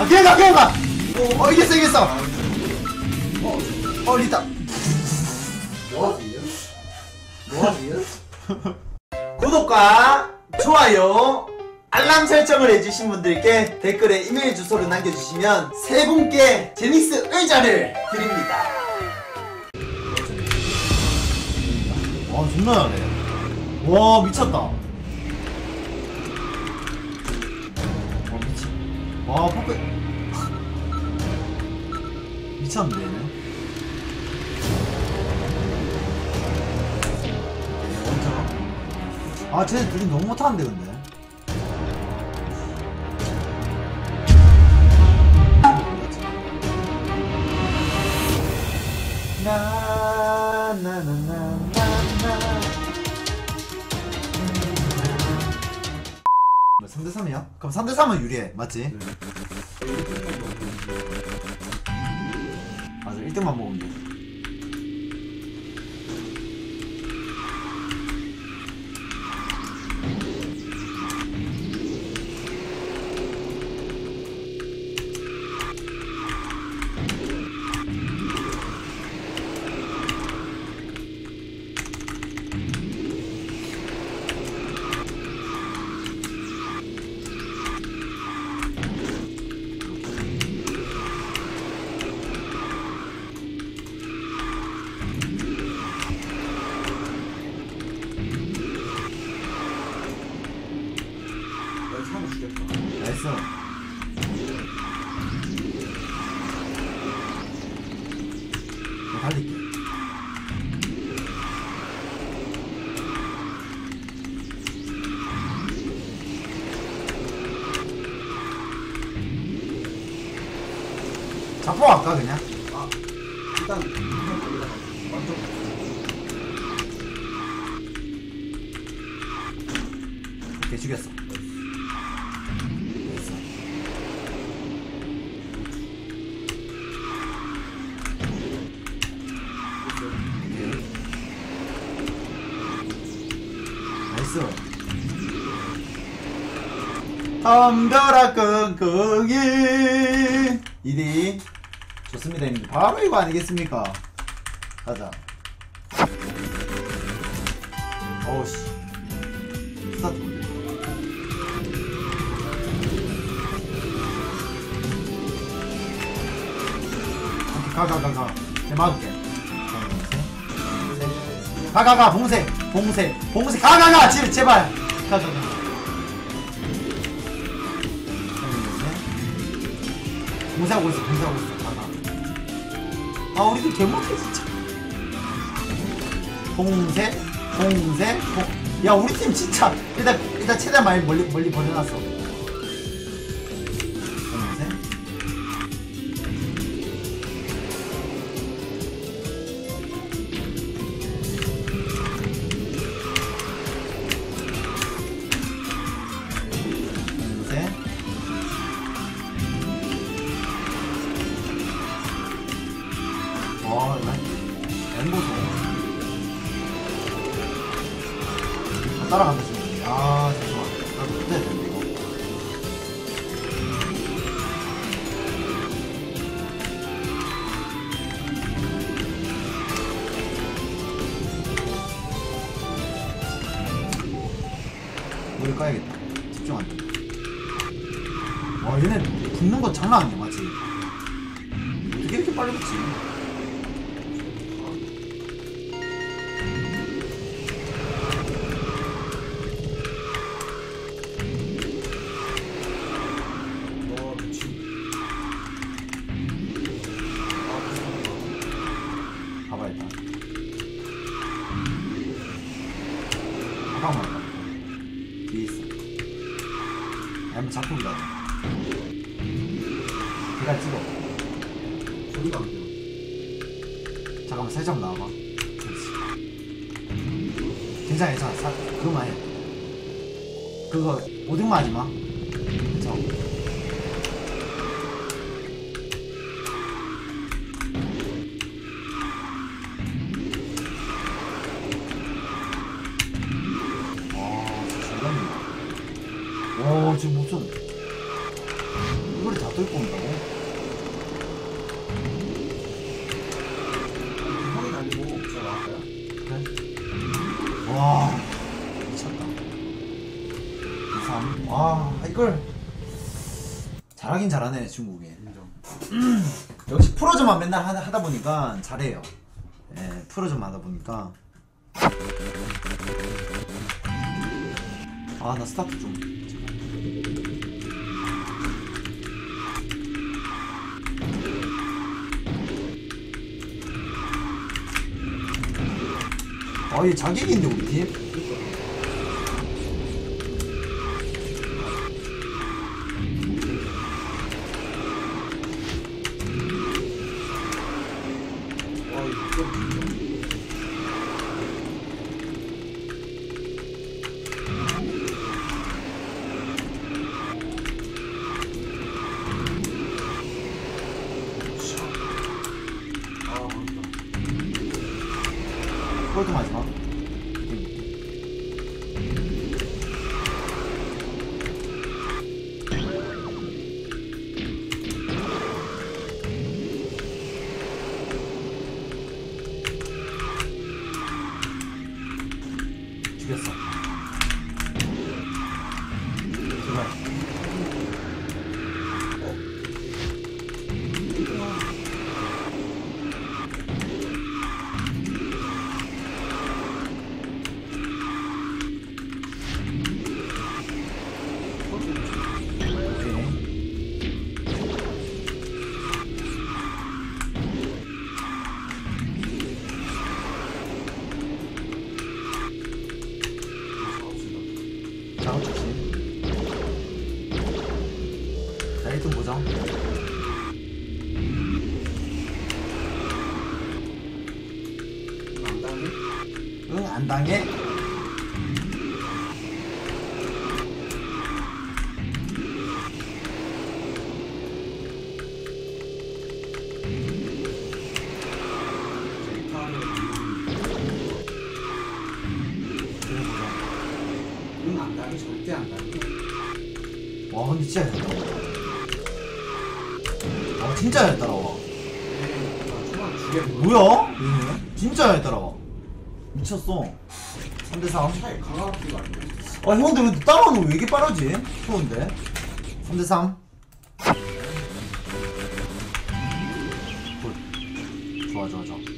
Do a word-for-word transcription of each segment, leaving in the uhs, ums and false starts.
그냥 가 그냥 가. 어 이겼어 이겼어. 어, 어 리타. 뭐하세요? 뭐하세요? 구독과 좋아요 알람 설정을 해주신 분들께 댓글에 이메일 주소를 남겨주시면 세 분께 제닉스 의자를 드립니다. 와 존나 잘해. 와 미쳤다. 와 미치. 와 퍼펙. 미쳤는데 얘는. 아 쟤네 둘이 너무 못하는데 근데. 나나나나나나 삼 대 삼이야? 그럼 삼 대 삼은 유리해 맞지? 네. 맞아 일 등만 먹으면 돼. 나이스. 나 달릴게. 잡고 갈까 그냥? 아 일단 일단 거기다가 완전 오케이 죽였어. 나이스. 덤벼라 끙끙이 이 대 좋습니다 형님. 바로 이거 아니겠습니까? 가자. 어우씨 스타트 못해. 가가가가 내 막을게. 가가가 봉쇄 봉쇄 봉쇄 가가가 제, 제발 가가가. 봉쇄하고 있어 봉쇄하고 있어. 가가. 아 우리들 개못해 진짜. 봉쇄 봉쇄 봉. 야 우리 팀 진짜 일단 일단 최대한 많이 멀리 멀리 보내놨어. 봉쇄. 와, 이거 앵보소. 따라간다, 지금. 아, 잠시만. 나도 끝내야 되는데, 이거. 머리 까야겠다. 집중 안 돼. 와, 얘네 붙는 거 장난 아니야, 맞지? 어떻게 이렇게 빨리 붙지? 가방만 가. 뒤에 있어. 아니면 작품이다. 내가 찍어. 소리가 안 돼요. 잠깐만 살짝 나와봐. 그렇지. 괜찮아 괜찮아. 사, 그거만 해. 그거 오등만 하지마. 괜찮아. 오 지금 무슨 이거를 다 뚫고 온다고? 꿀. 잘하긴 잘하네 중국이. 인정. 역시 프로즈만 맨날 하다, 하다 보니까 잘해요. 예, 프로즈만 하다 보니까. 아, 나 스타트 좀. 아, 얘 자객인데 우리 팀? 와 이거 아 맞다. 꼴도 마지막. 죽였어. 제발. 작업 조심. 자, 일 등 보정. 안 당해? 응, 안 당해. 데이터를 그래 보정. 응안 당해. 절대 안 당해. 와, 근데 진짜 잘 따라와. 와, 진짜 잘 따라와. 에이 나 초반 죽겠네. 뭐야? 얘네? 진짜 잘 따라와. 미쳤어. 삼 대 삼. 차에 강화기가 아니야. 아, 형, 근데 왜 따라오는 왜 이렇게 빠르지? 좋은데? 삼 대 삼. 굿. 좋아, 좋아, 좋아.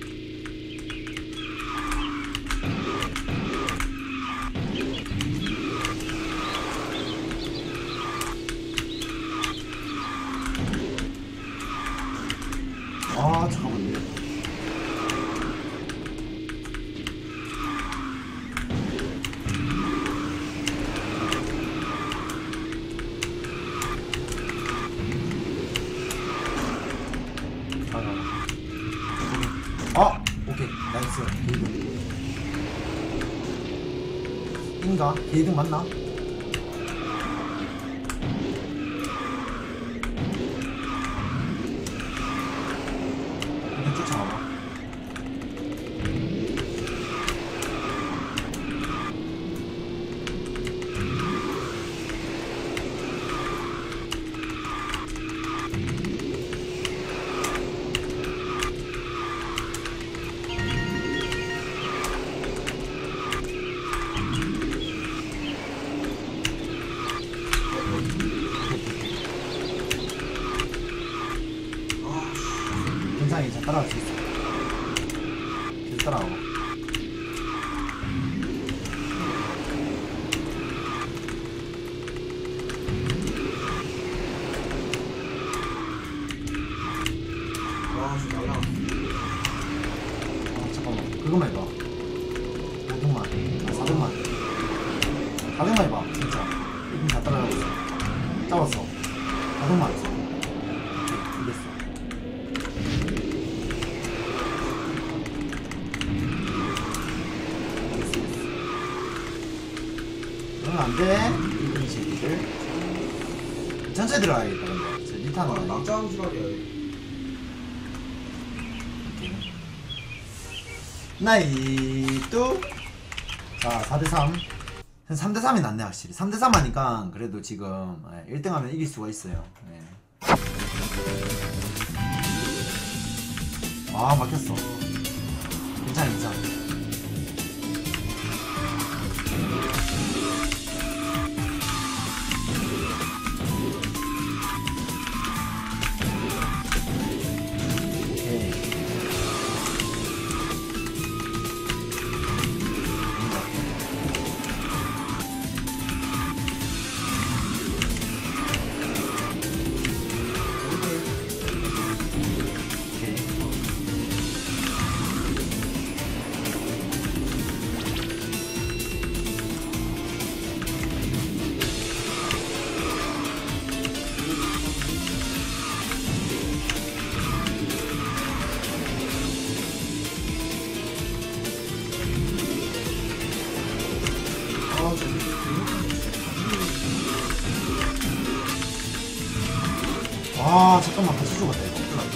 아, 잠깐만요. 아, 오케이. 나이스. 게이드. 인가? 게이드 맞나? 이거 쫓아가봐. 괜찮아, 괜찮아. 따라갈 수 있어. 계속 따라가봐. 와 진짜 날라갔어. 아, 잠깐만. 그거만 해봐. 오등만. 아, 사등만. 사등만 해봐. 진짜. 이금 다 따라가고 있어. 잡았어. 사등만. 오케이. 이겼어. 응, 안 돼. 이 새끼들. 천천히 들어가야겠다, 근데. 저 아 리타는. 낙장 지랄이야. 나이, 뚜. 자, 사 대 삼. 삼 대 삼이 낫네, 확실히. 삼 대 삼 하니까, 그래도 지금, 일 등 하면 이길 수가 있어요. 네. 아, 막혔어. 괜찮아, 괜찮아. 아 잠깐만 같이 죽었다 이거. 큰일 났다.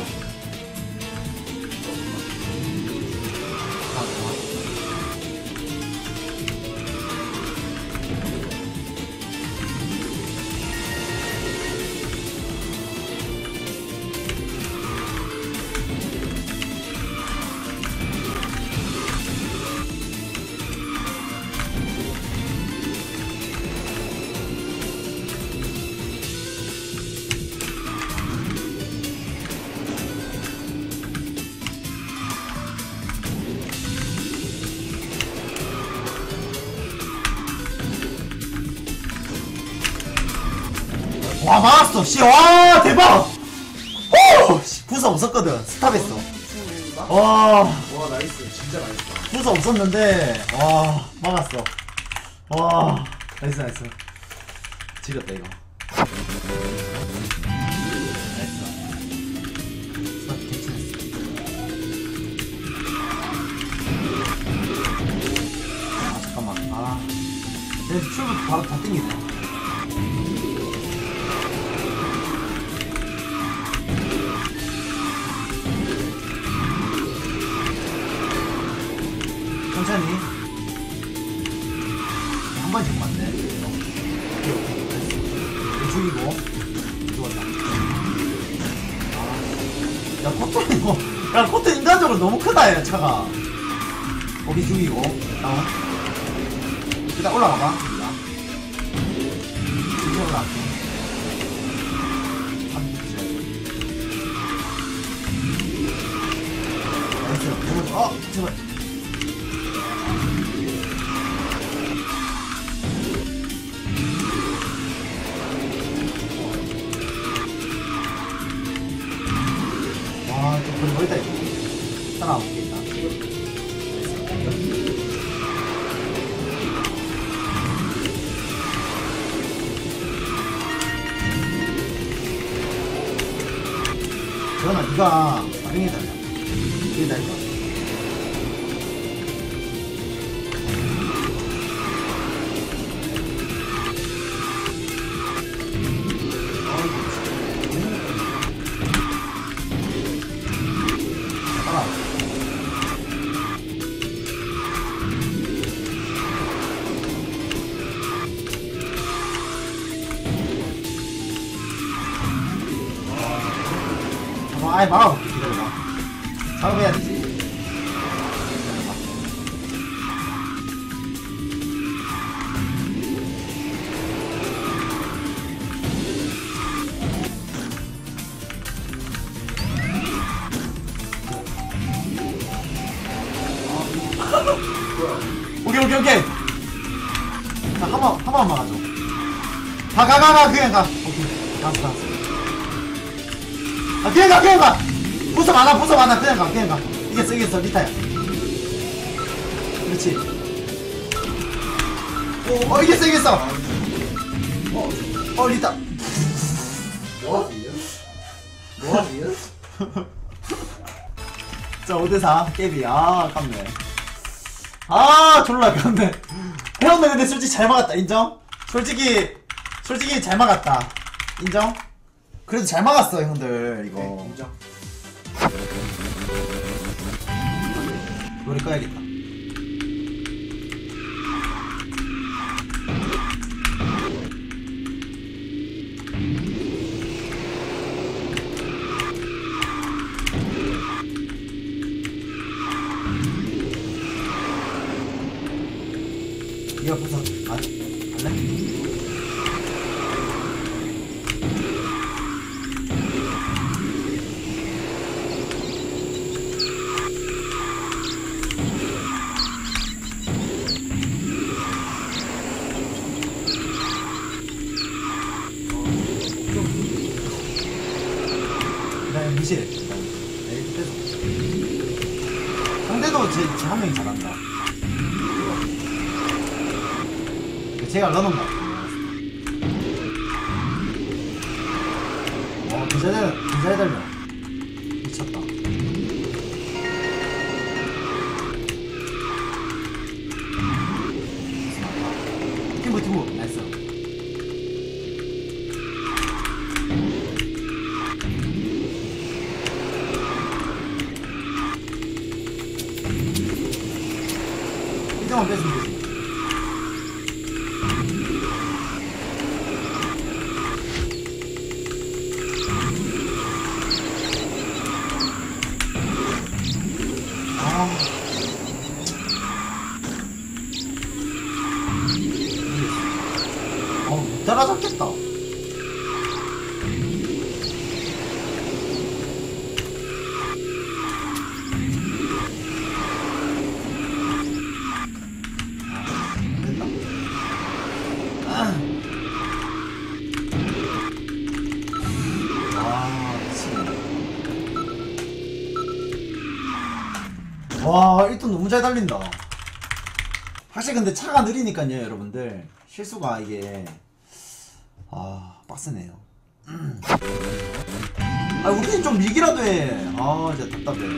아, 좋아. 와 막았어 씨. 와 대박. 오 씨, 부서 없었거든. 스탑했어. 와 와 나이스 진짜 나이스. 부서 없었는데 와 막았어. 와 나이스 나이스. 지렸다 이거. 나이스. 스탑 괜찮았어. 아 잠깐만. 아 내 출구 바로 다 땡기네. 천천히 한 번씩 맞네. 오케이 오케이 됐어. 죽이고 죽었다. 아, 야 코트 이거 야 코트 인간적으로 너무 크다 얘 차가. 거기 죽이고 다운. 일단 올라가봐. 이제 올라갈게. 나이스. 어 제발. 와, 좀 거의 멀다 이거. 따라와 볼게 일단. 저거는 네가 사랑해 달라. 이게 달라. 아이 막아볼게. 기다려봐. 작업해야 되지. 기다려봐. 오케이 오케이 오케이. 자 한번 한 번만 막아줘. 가 가 가 가 그냥 가. 오케이 갔어 갔어. 아 그냥 가 그냥 가. 부서 많아 부서 많아. 그냥 가 그냥 가. 이겼어 이겼어 리타야. 그렇지. 오, 어 이겼어 이겼어. 어, 어 리타. 뭐하지요? 뭐하지요? 자 오 대 사 깨비. 아 아깝네. 아 졸라 아깝네. 형들 근데 솔직히 잘 막았다. 인정? 솔직히 솔직히 잘 막았다. 인정? 그래도 잘 막았어 형들 이거. 네, 인정. 노래 꺼야겠다. 이거 부서 안 할래? 그다음에 미실. 네, 그래서 상대도 제 제 한 명이 잘한다. 제가 넣어놓은 거 같아. 어, 기자들, 기자들면 미쳤다. 팀부, 팀부, 나이스. 집중만 뺐으면 되지. 아. 어, 못 따라잡겠다. 와, 일 톤 너무 잘 달린다. 확실히 근데 차가 느리니까요, 여러분들. 실수가 이게 아, 빡세네요. 아, 우리는 좀 밀기라도 해. 아, 진짜 답답해.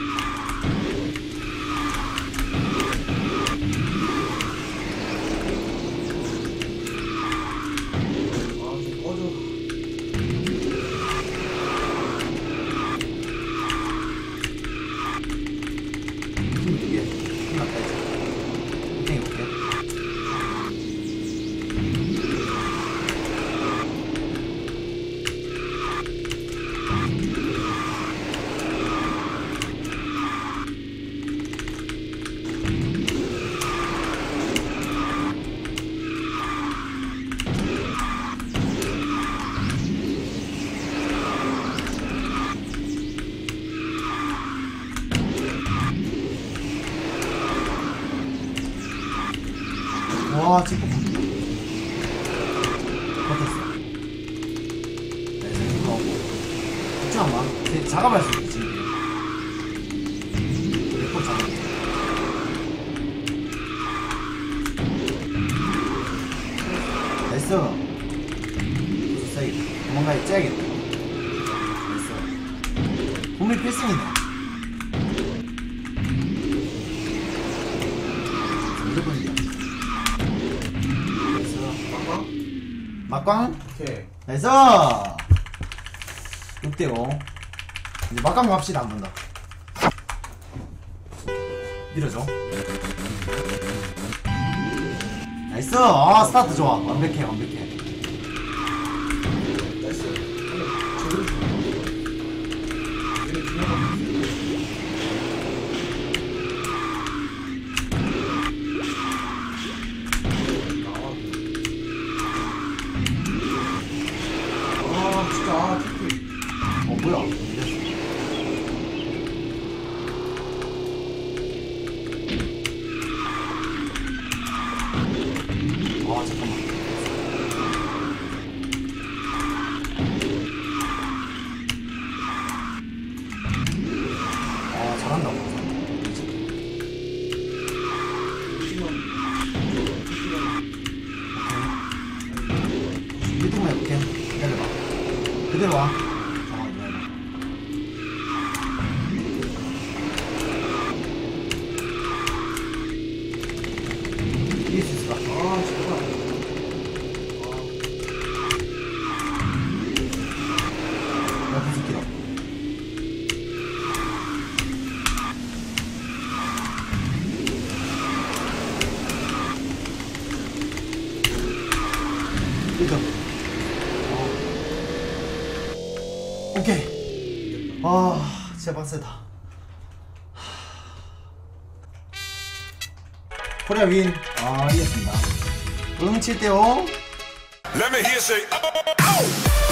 아좀 꺼져. 이게 끝났다 이제. 땡이 볼게. 와, 지금 버텼어. 네, 지금 나오고. 걱정 마. 걔 작업할 수 있지. 몇번 작업. 됐어. 됐어. 도망가 째야겠다. 됐어. 분명히 필승이네. 무조건 이겨. 막광? 오케이. 나이스! 육 대 오. 이제 막광 갑시다, 한 번 더. 밀어줘. 나이스! 아, 스타트 좋아. 완벽해, 완벽해. 나이스. 제대로 죽어. 얘네 두 명만 아 진짜 아 티피. 어, 뭐야. 아, 잠깐만. 아, 잘한다. 삐뚤만 해볼게. 기다려봐. 그대로 와. 잠깐만, 기다려봐. 이길 수 있을까? 아 제발. 나 계속 길어. 일 점. 어. 오케이. 아, 진짜 빡세다. 코리아 윈. 아, 이겼습니다. 응, 칠 대 오. Let me hear say, oh, oh.